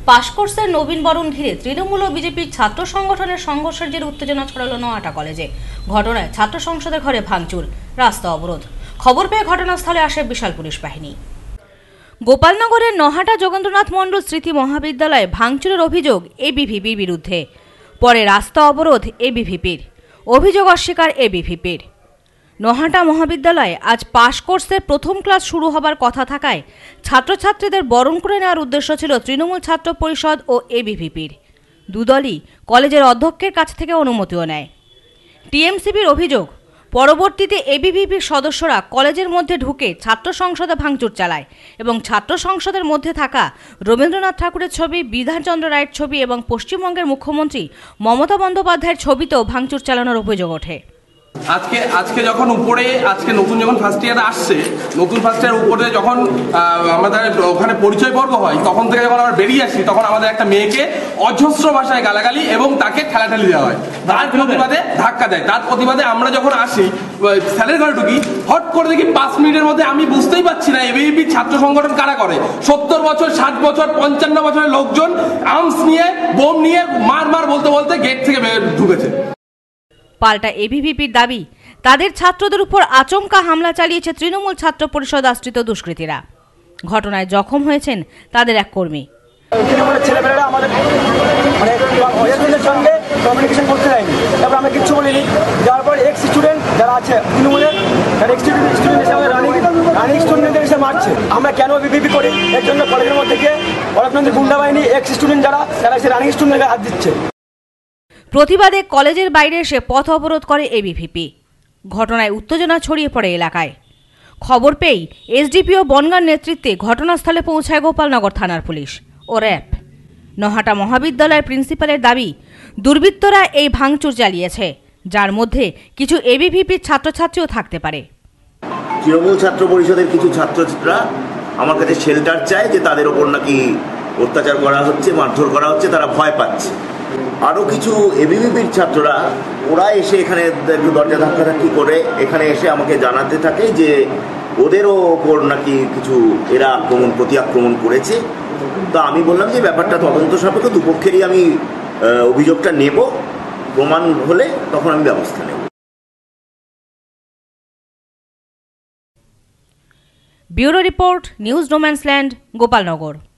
পাশ কোর্সের নবীন বরণ ঘিরে তৃণমূল ও বিজেপির ছাত্র সংগঠনের সংঘর্ষের জেরে উত্তেজনা ছড়ালো নহাটা কলেজে। ঘটনায় ছাত্র সংসদের ঘরে ভাঙচুর, রাস্তা অবরোধ। খবর পেয়ে ঘটনাস্থলে আসে বিশাল পুলিশ বাহিনী। গোপালনগরের নহাটা যোগেন্দ্রনাথ মণ্ডল স্মৃতি মহাবিদ্যালয়ে ভাঙচুরের অভিযোগ এবিভিপির বিরুদ্ধে। পরে রাস্তা অবরোধ এবিভিপির, অভিযোগ অস্বীকার এবিভিপির। নহাটা মহাবিদ্যালয়ে আজ পাশ কোর্সের প্রথম ক্লাস শুরু হবার কথা থাকায় ছাত্রছাত্রীদের বরণ করে নেওয়ার উদ্দেশ্য ছিল তৃণমূল ছাত্র পরিষদ ও এবিভিপির। দুদলই কলেজের অধ্যক্ষের কাছ থেকে অনুমতিও নেয়। টিএমসিপির অভিযোগ, পরবর্তীতে এবিভিপির সদস্যরা কলেজের মধ্যে ঢুকে ছাত্র সংসদে ভাঙচুর চালায় এবং ছাত্র সংসদের মধ্যে থাকা রবীন্দ্রনাথ ঠাকুরের ছবি, বিধানচন্দ্র রায়ের ছবি এবং পশ্চিমবঙ্গের মুখ্যমন্ত্রী মমতা বন্দ্যোপাধ্যায়ের ছবিতেও ভাঙচুর চালানোর অভিযোগ ওঠে। আজকে যখন উপরে নতুন যখন ফার্স্ট ইয়ারে আসছে, নতুন ফার্স্ট ইয়ার উপরে যখন আমাদের ওখানে পরিচয় পর্ব হয়, তখন থেকে যখন আমরা বেরিয়ে আসি, তখন আমাদের একটা মেয়েকে অজস্র ভাষায় গালাগালি এবং তাকে ঠেলাঠেলি দেওয়া হয়, তার প্রতিবাদে ধাক্কা দেয়। তার প্রতিবাদে আমরা যখন আসি স্যারের ঘরে ঢুকি, হট করে দেখি 5 মিনিটের মধ্যে আমি বুঝতেই পারছি না এবিভিপি ছাত্র সংগঠন কারা করে। 70 বছর, 60 বছর, 55 বছরের লোকজন আর্মস নিয়ে, বোম নিয়ে মার বলতে বলতে গেট থেকে ঢুকেছে। পাল্টা এবিভিপির দাবি, তাদের ছাত্রদের উপর আচমকা হামলা চালিয়েছে তৃণমূল ছাত্র পরিষদ আশ্রিত দুষ্কৃতীরা। ঘটনায় জখম হয়েছেন তাদের এক কর্মী। ছেলেমেয়েরা আমাদের সঙ্গে কমিউনিকেশন করতে দেয়নি, তারপর আমরা কিচ্ছু বলিনি। যাওয়ার পর এক্স স্টুডেন্ট যারা আছে তৃণমূলের, স্টুডেন্ট হিসাবে রানিং স্টুডেন্টদের এসে মারছে। আমরা কেন বিপিপি করি? এর জন্য কলেজের মধ্যে গিয়ে পড়াশোনার গুন্ডা বাহিনী এক্স স্টুডেন্ট যারা এসে রানিং স্টুডেন্টকে হাত দিচ্ছে। প্রতিবাদে কলেজের বাইরে এসে পথ অবরোধ করে এবিভিপি। ঘটনায় উত্তেজনা ছড়িয়ে পড়ে এলাকায়। খবর পেয়েই এসডিপিও বনগাঁর নেতৃত্বে ঘটনাস্থলে পৌঁছায় গোপালনগর থানার পুলিশ ও র্যাব। নহাটা মহাবিদ্যালয়ের প্রিন্সিপালের দাবি, দুর্বৃত্তরা এই ভাঙচুর চালিয়েছে, যার মধ্যে কিছু এবিভিপির ছাত্রছাত্রীও থাকতে পারে। তৃণমূল ছাত্র পরিষদের কিছু ছাত্রছাত্রীরা আমার কাছে শেল্টার চায়, যে তাদের ওপর নাকি অত্যাচার করা হচ্ছে, মারধর করা হচ্ছে, তারা ভয় পাচ্ছে। আরও কিছু এবিভিপির ছাত্ররা ওরা এসে এখানে একটু দরজা ধাক্কাধাক্কি করে এখানে এসে আমাকে জানাতে থাকে যে ওদেরও ওপর নাকি কিছু এরা প্রতি আক্রমণ করেছে। তো আমি বললাম যে ব্যাপারটা তদন্ত সাপেক্ষ, দুপক্ষেরই আমি অভিযোগটা নেব, প্রমাণ হলে তখন আমি ব্যবস্থা নেব। Bureau report, news no man's land, Gopalnagar.